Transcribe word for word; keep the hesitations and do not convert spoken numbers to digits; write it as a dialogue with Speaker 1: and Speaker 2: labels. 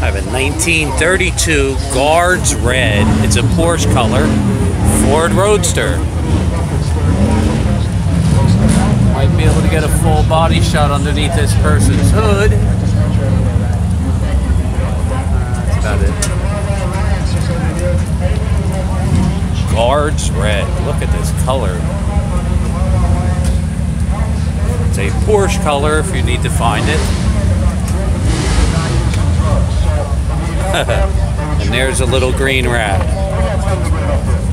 Speaker 1: I have a nineteen thirty-two Gaurds red. It's a Porsche color Ford Roadster. Might be able to get a full body shot underneath this person's hood. That's about it. Gaurds red. Look at this color. It's a Porsche color if you need to find it. And there's a little green rat.